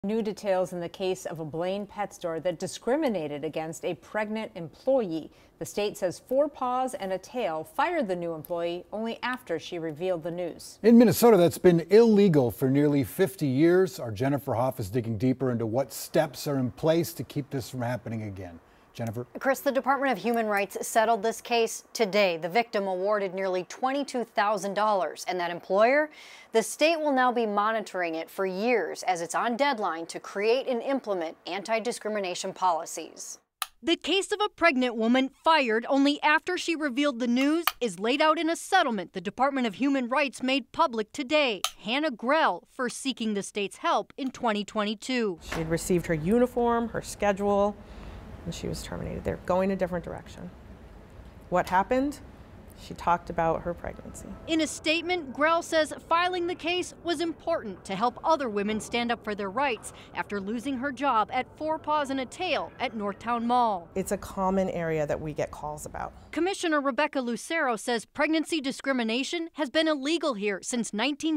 New details in the case of a Blaine pet store that discriminated against a pregnant employee. The state says Four Paws and a Tail fired the new employee only after she revealed the news. In Minnesota, that's been illegal for nearly 50 years. Our Jennifer Hoff is digging deeper into what steps are in place to keep this from happening again. Jennifer? Chris, the Department of Human Rights settled this case today. The victim awarded nearly $22,000, and that employer, the state will now be monitoring it for years as it's on deadline to create and implement anti-discrimination policies. The case of a pregnant woman fired only after she revealed the news is laid out in a settlement the Department of Human Rights made public today. Hannah Grell first seeking the state's help in 2022. She had received her uniform, her schedule, and she was terminated. They're going a different direction. What happened? She talked about her pregnancy. In a statement, Grell says filing the case was important to help other women stand up for their rights after losing her job at Four Paws and a Tail at Northtown Mall. It's a common area that we get calls about. Commissioner Rebecca Lucero says pregnancy discrimination has been illegal here since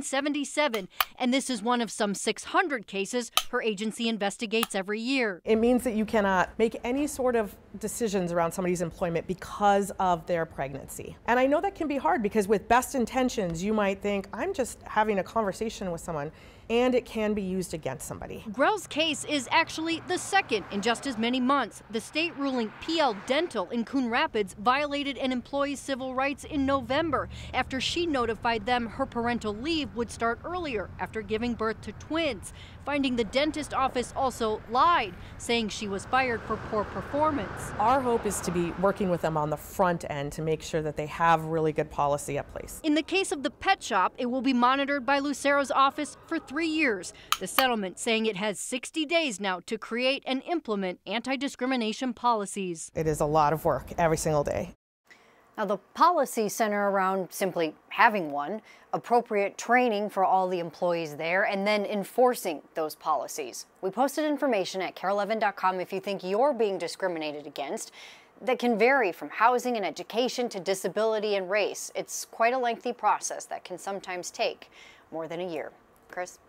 1977, and this is one of some 600 cases her agency investigates every year. It means that you cannot make any sort of decisions around somebody's employment because of their pregnancy. And I know that can be hard because with best intentions, you might think, I'm just having a conversation with someone, and it can be used against somebody. Grell's case is actually the second in just as many months. The state ruling PL Dental in Coon Rapids violated an employee's civil rights in November after she notified them her parental leave would start earlier after giving birth to twins, finding the dentist office also lied, saying she was fired for poor performance. Our hope is to be working with them on the front end to make sure that they have really good policy at place. In the case of the pet shop, it will be monitored by Lucero's office for 3 years. The settlement saying it has 60 days now to create and implement anti-discrimination policies. It is a lot of work every single day. Now, the policies center around simply having one, appropriate training for all the employees there, and then enforcing those policies. We posted information at KARE11.com if you think you're being discriminated against. That can vary from housing and education to disability and race. It's quite a lengthy process that can sometimes take more than a year. Chris?